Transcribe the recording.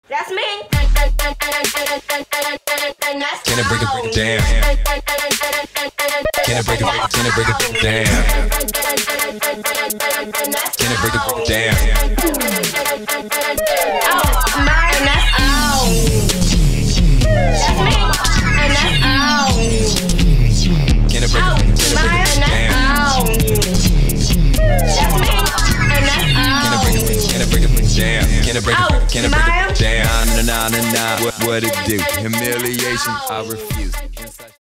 That's me. Can I break it down? Can I break it down? Can I break it down? Oh, my, and that's all. That's me. And that's all. Can I break it down? Oh, my, and that's all. That's me. And that's all. Can I break it down? Can I break it? Can I break it down? Nah. What it do? Humiliation, I refuse.